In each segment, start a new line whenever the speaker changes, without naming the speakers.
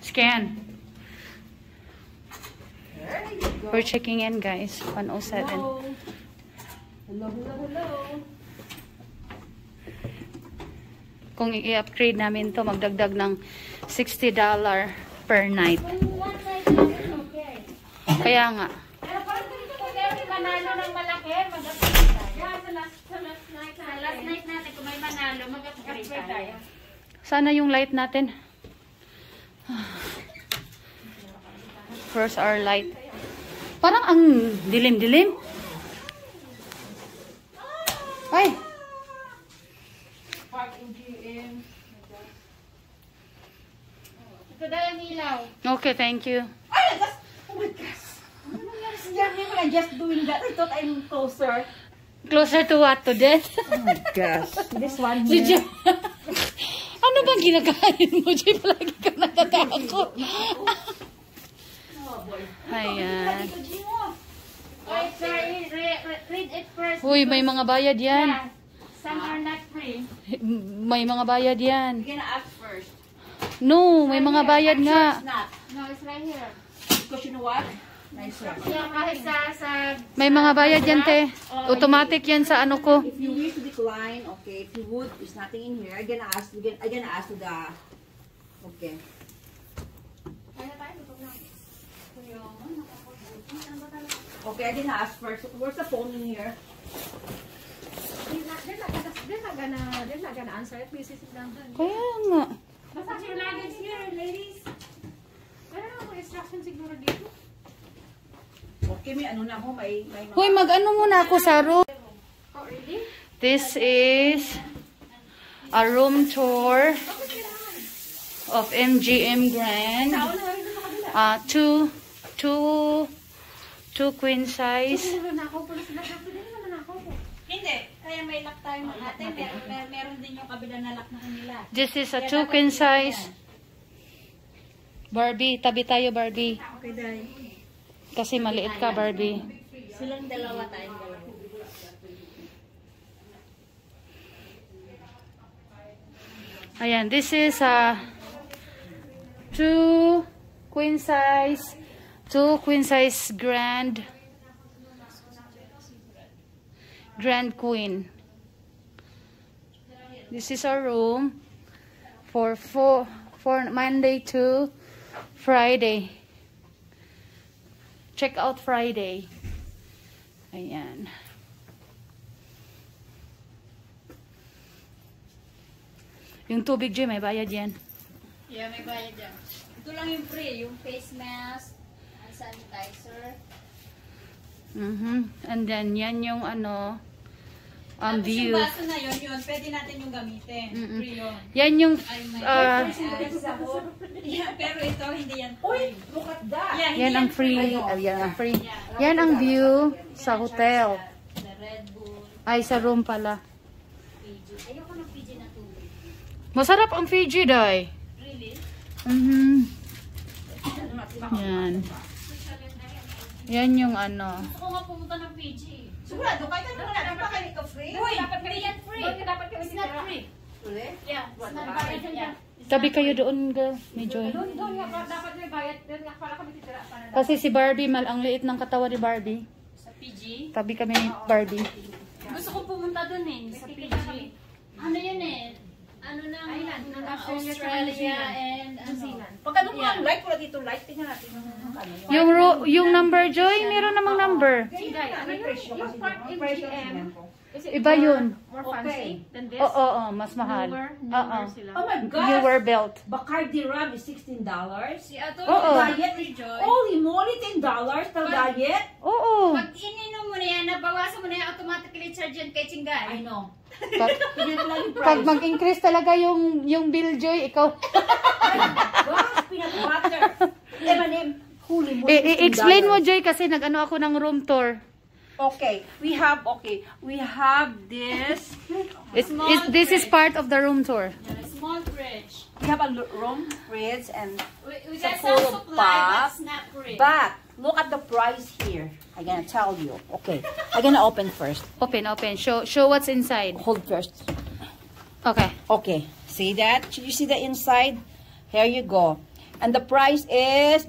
Scan. We're checking in, guys. 107.
Hello. Hello.
Kung i-upgrade namin to, magdagdag ng $60 per night. Kaya nga.
Pero parang dito kung meron manalo ng malaki, mag-upgrade tayo. Sa last night natin, kung may manalo, mag-upgrade tayo.
Sana yung light natin. First our light. Parang ang dilim-dilim. Ay!
Park MGM. Ito dahil ang ilaw.
Okay, thank you.
Ay, that's, oh my gosh. Ano nangyari sa Jeremy when I just doing that? I thought I'm closer.
Closer to what? To death?
Oh my gosh. This one
Si
here.
Jo. Ano bang ginagahin mo, Jay? Palagi ka natatakot. Ayan.
Wait, sorry. Read it first.
Uy, may mga bayad yan.
Yeah. Some are not free.
May mga bayad yan.
You're gonna ask first.
No, may mga bayad nga.
It's not.
No, it's right here.
Because you know what? Nice one.
Yeah, kahit sa
May mga bayad yan, te. Automatic yan sa ano ko.
If you wish to decline, okay. If you would, there's nothing in here. I'm gonna ask to the. Okay. Okay, I didn't ask first. Where's the phone in here?
They're not gonna answer it. Please sit down.
Kaya nga.
Basta your luggage here, ladies. Pero ano kung instruction siguro dito?
Okay, may ano na ako. May
Hoy, mag-ano muna ako sa room.
Oh, really?
This is a room tour of MGM Grand. Two queen size.
Siguro na ako. Pula sila sa pwede naman ako.
Hindi. Kaya may lock tayo ng ate. Meron din yung kabila na lock na kanila.
This is a two queen size. Barbie, tabi tayo, Barbie.
Okay, dahil.
Kasi maliit ka, Barbie.
Silang dalawa tayong dalawa.
Ayan, this is a two queen size grand queen. This is our room for Monday to Friday. Check out Friday. Ayan. Yung tubig, Jay, may bayad yan.
Yeah, may bayad yan. Ito lang yung free. Yung face mask, ang sanitizer.
And then, yan yung ano,
Tapos
view.
yung baso na yun, pwede natin yung gamitin. Free yun.
Yan yung,
Yeah, pero ito, hindi yan
Uy,
free.
look at that.
Yeah,
yan ang free. Yan ang free. Yan ang view sa hotel.
The Red Bull,
Ay, sa room pala.
Fiji. Ayoko ng Fiji na tubig.
Masarap ang Fiji, Day.
Really?
Yan. Yan yung ano.
Gusto ko nga pumunta ng Fiji.
Sigurado, kahit ano na, dapat kayo ka free?
Uy, hindi yan free.
Dapat kami
It's not free.
Really?
Yeah, it's not free. Yeah.
Tabi kayo doon, girl. May joy.
Doon nga, dapat may bayad. Doon nga, para kami titira.
Kasi si Barbie, ang liit ng katawan ni Barbie.
Sa Fiji.
Tabi kami ni Barbie.
Gusto ko pumunta dun eh, sa Fiji. Ano yun eh? Ano ng Australia and New Zealand.
Pagka doon mo ang light, wala dito light. Tingnan natin
Yung number, Joy, meron namang number.
Yung part MGM, is it
Iba yun.
more fancy than this?
Oo, mas mahal. Oo.
Sila.
Oh my God!
Newer belt.
Bacardi rum is $16.
Si Ato,
Oo.
Diet is holy moly, $10 per diet.
Oo.
pag ininom mo na yan, nabawasan mo na yan, automatically charge yan kay Chingay.
I know.
Pag,
Tingnan ko lang yung
pag
price.
mag-increase talaga yung bill, Joy, ikaw.
Gosh, peanut butter. Emanim, holy moly,
I-explain mo,
$16.
Joy, kasi nag-ano ako ng room tour.
Okay, we have this.
This is part of the room tour.
Yeah, small fridge.
We have a room fridge and
We
It's
got
full
some
of
supply, but
pop.
it's not free.
but look at the price here. I'm gonna tell you. Okay, I'm gonna open first.
Open. Show what's inside.
Hold first.
Okay.
Okay, see that? You see the inside? Here you go. And the price is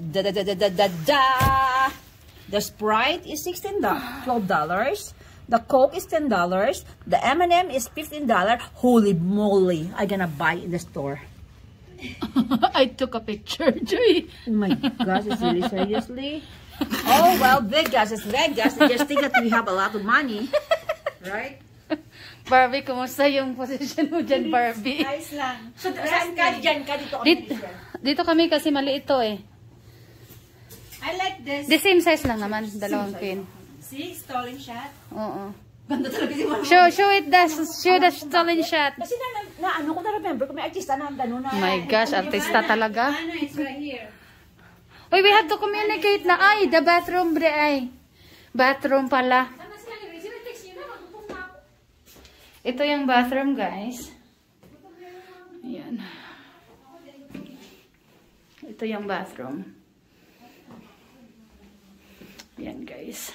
the Sprite is $12. The Coke is $10. The M&M is $15. Holy moly! I'm gonna buy in the store.
I took a picture, Joy.
Oh my gosh, is really seriously? Oh well, Vegas is Vegas. They just think that we have a lot of money, right?
Barbie, kumusta yung position mo dyan, Barbie?
Nice lang. So, saan ka? Diyan ka dito.
Dito kami kasi mali ito eh.
I like this.
The same size lang naman, dalawang queen.
See? Stolen shot.
Oo.
Ganda talaga si Mama.
Show the stolen shot.
Kasi ano ko na-remember ko may artista na gano'n na.
My gosh, artista talaga.
Ano, it's right here.
Uy, we have to communicate na. Ay, the bathroom, bre, ay. Bathroom pala. Ito yung bathroom, guys. Ayan. Ito yung bathroom. Ayan, guys.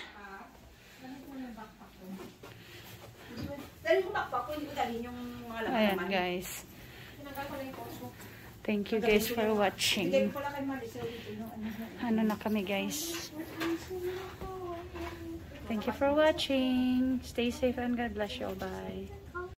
Dali mo backpack ko, hindi ko dalhin yung mga laman.
Ayan, guys. Thank you, guys, for watching. Ano na kami, guys. Thank you for watching. Stay safe and God bless you all. Bye.